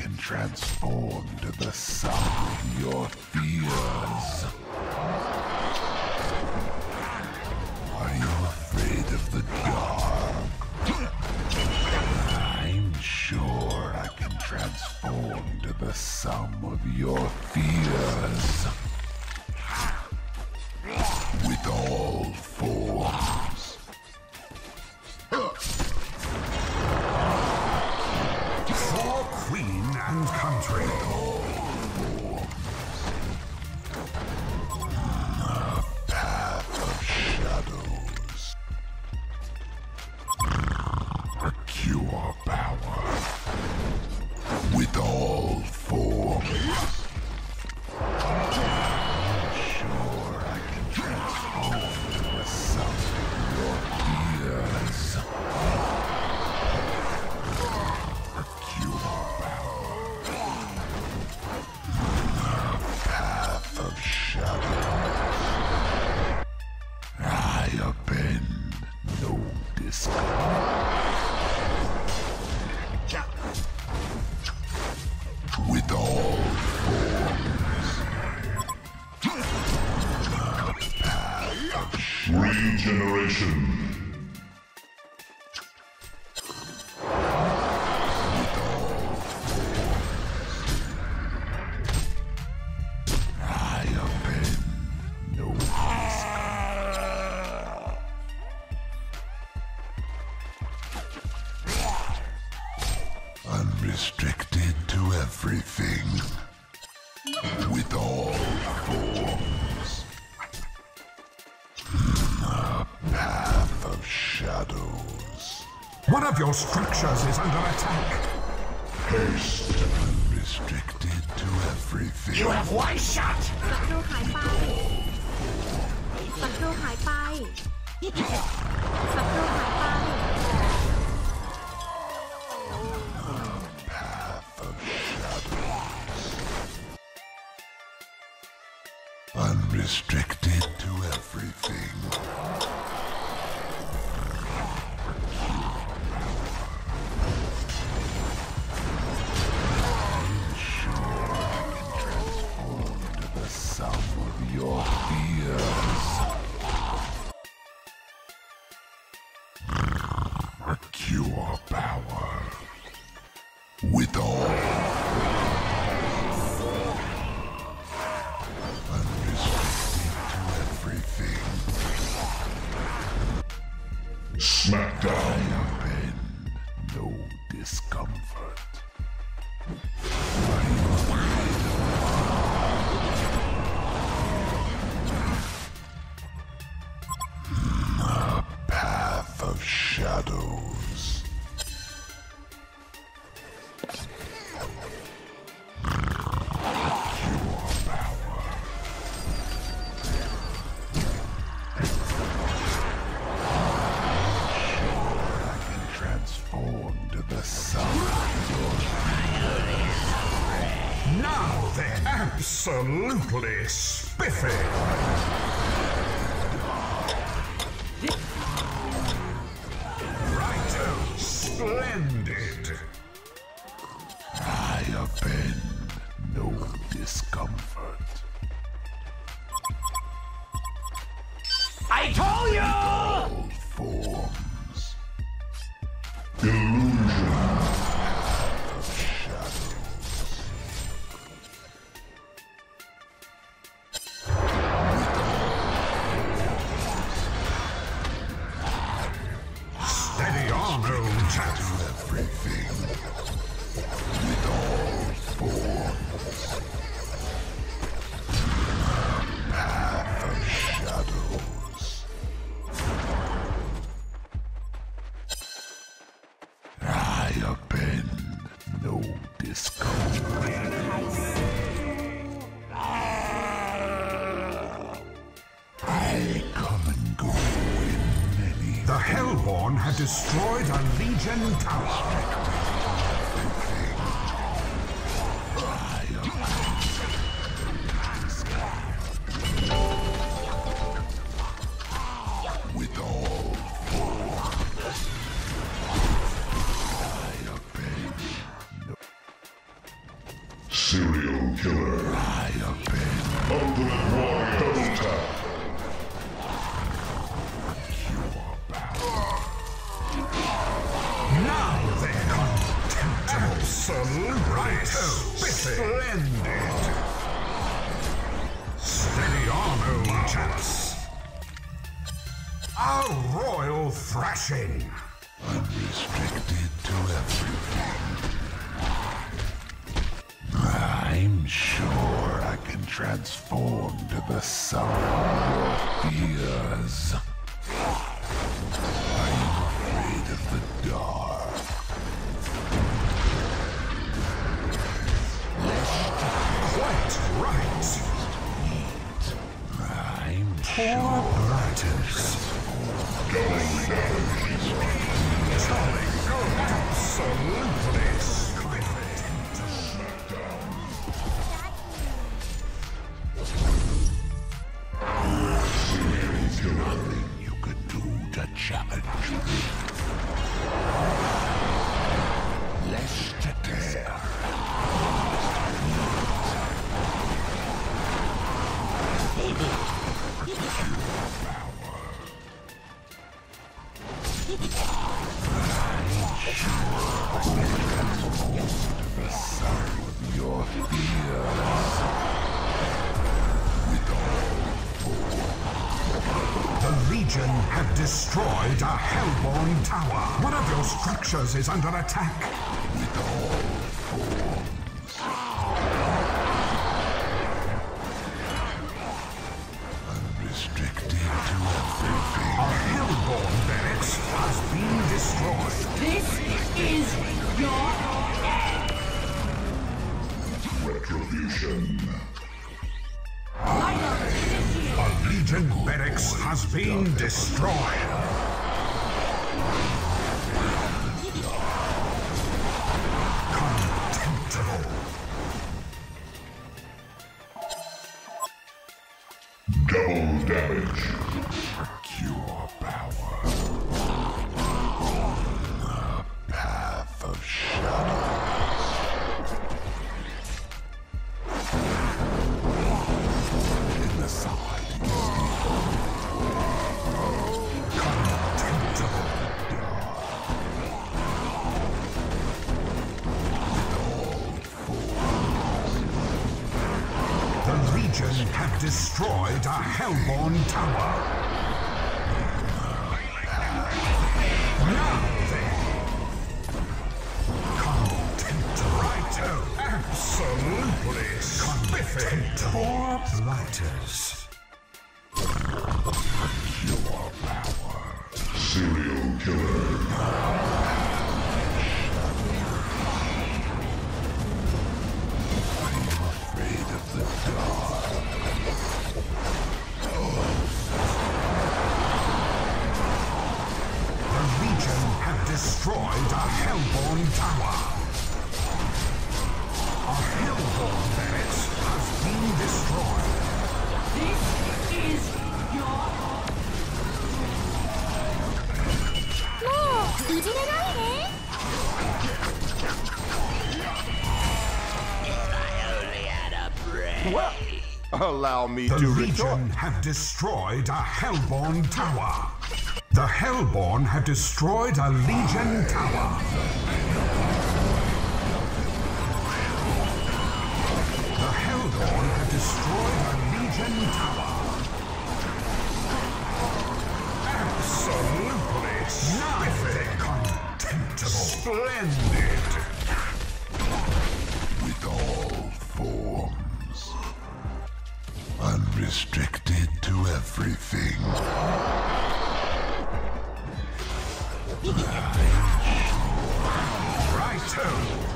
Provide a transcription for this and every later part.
can transform to the sum of your fears. Are you afraid of the dark? I'm sure I can transform to the sum of your fears. With all forms. For Queen and Country. A path of shadows. A cure power. With all forms. I'm sure I can transform to the sum of your fears. A cure power. A path of shadows. I bend no discomfort. With all forms. A path of shadows. Regeneration. I bend no unrestricted to everything. With all forms. A path of shadows. One of your structures is under attack. Haste. Unrestricted to everything. You have one shot. ศัตรูหายไปศัตรูหายไปศัตรูหายไป Path of shadows. Unrestricted to everything. I'm sure I can transform to the sum of your fears. A cure power. With all unrestricted to everything. Smackdown. I bend no discomfort. A path of shadows. Pure power. Sure I can transform to the sum of your Now then, absolutely spiffy. Righto, splendid. I bend no discomfort. I told you! All forms. Illusion. Of shadows. Steady on, old chap. To everything. With all forms. Path of shadows. I bend no discomfort. I come and go in many. The Hellborn had destroyed a Legion tower. With all forms. I bend no A royal thrashing. Unrestricted to everything. I'm sure I can transform to the sum of your fears. Are you afraid of the dark? Quite right. I'm Poor Blighters. Jolly good. Absolutely splendid. There is nothing you could do to challenge me. Lest dare. The sun with your fears. With all The Legion have destroyed a Hellborn tower. One of your structures is under attack. with all forms. Unrestricted to everything. A Hellborn barracks has been destroyed. This is your Retribution. A Legion barracks has been destroyed. Contemptible. double damage. Pure power. The path of shadows. In the side Contemptible. The Legion have destroyed a Hellborn tower. Now then. Contemptible. Righto. Absolutely spiffy. Poor Blighters. pure power. Serial killer. Afraid of the dark. The Legion have destroyed a Hellborn tower. A Hellborn barracks has been destroyed. This is your Well, allow me The to retort. Legion have destroyed a Hellborn tower. The Hellborn have destroyed a Legion tower. The Hellborn have destroyed a Legion tower. Absolutely spiffy. Contemptible. Splendid. With all forms. Unrestricted to everything. Righto.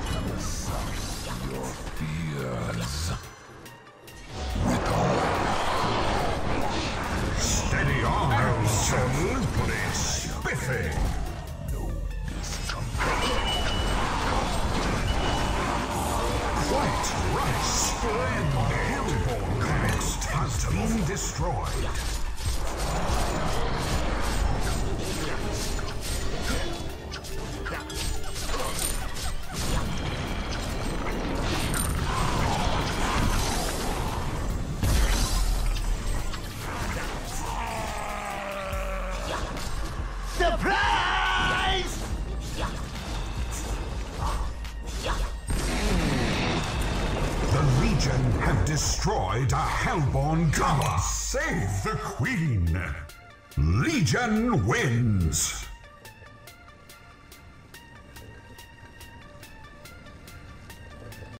Your fears. With all Steady on. Absolutely spiffy. Quite right. Splendid. Hellborn barracks has been destroyed. surprise! The Legion have destroyed a Hellborn tower. Save the Queen. Legion wins.